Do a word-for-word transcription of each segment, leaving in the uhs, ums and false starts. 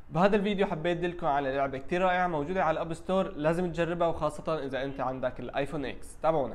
بهذا الفيديو حبيت ادلكم على لعبة كتير رائعة موجودة على الاب ستور، لازم تجربها وخاصة اذا انت عندك الايفون اكس. تابعونا.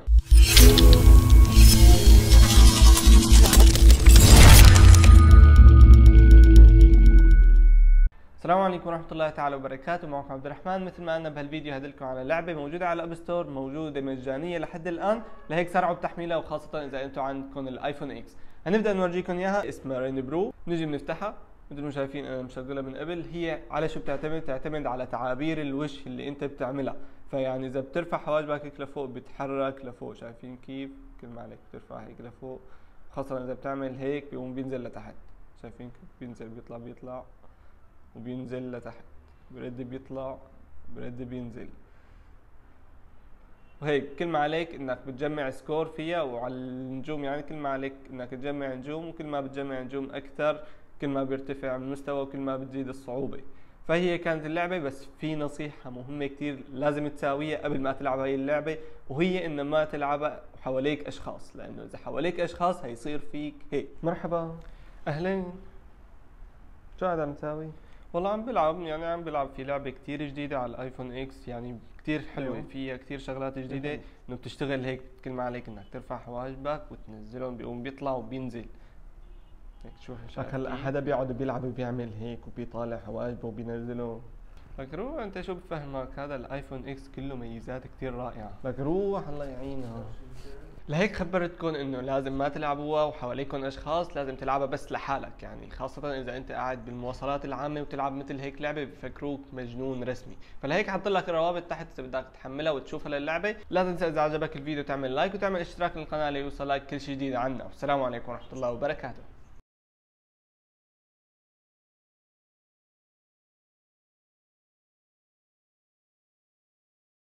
السلام عليكم ورحمة الله تعالى وبركاته، معكم عبد الرحمن. مثل ما قلنا بهالفيديو هدلكم على لعبة موجودة على الاب ستور، موجودة مجانية لحد الان، لهيك سرعوا بتحميلها وخاصة اذا انتم عندكم الايفون اكس. هنبدأ نورجيكم اياها، اسمها رين برو. نجي بنفتحها مثل ما شايفين انا مشغلها من قبل. هي على شو بتعتمد؟ بتعتمد على تعابير الوجه اللي انت بتعملها. فيعني اذا بترفع حواجبك هيك لفوق بتحرك لفوق، شايفين كيف؟ كل ما عليك بترفع هيك لفوق، خاصة اذا بتعمل هيك بيقوم بينزل لتحت. شايفين كيف بينزل؟ بيطلع بيطلع وبينزل لتحت، برد بيطلع برد بينزل. وهيك كل ما عليك انك بتجمع سكور فيها، وعلى النجوم يعني كل ما عليك انك تجمع نجوم، وكل ما بتجمع نجوم اكثر كل ما بيرتفع المستوى وكل ما بتزيد الصعوبة. فهي كانت اللعبة، بس في نصيحة مهمة كتير لازم تساويها قبل ما تلعب هاي اللعبة، وهي ان ما تلعبها حواليك اشخاص، لانه اذا حواليك اشخاص هيصير فيك هيك. مرحبا، اهلين، شو قاعد عم تساوي؟ والله عم بلعب، يعني عم بلعب في لعبة كتير جديدة على الايفون اكس، يعني كتير حلوة، فيها كتير شغلات جديدة. انه بتشتغل هيك كل ما عليك انك ترفع حواجبك وتنزلهم بيقوم بيطلع وبينزل هيك. شوف هلا حدا بيقعد بيلعب وبيعمل هيك وبيطالع حواجبه وبينزله. لك روح انت، شو بفهمك؟ هذا الايفون اكس كله ميزات كتير رائعة. لك روح الله يعينها. لهيك خبرتكم انه لازم ما تلعبوها وحواليكم اشخاص، لازم تلعبها بس لحالك، يعني خاصة اذا انت قاعد بالمواصلات العامة وتلعب مثل هيك لعبة بفكروك مجنون رسمي. فلهيك حط لك الروابط تحت اذا بدك تحملها وتشوفها للعبة. لا تنسى اذا عجبك الفيديو تعمل لايك وتعمل اشتراك للقناة ليوصلك كل شيء جديد عنا. والسلام عليكم ورحمة الله وبركاته.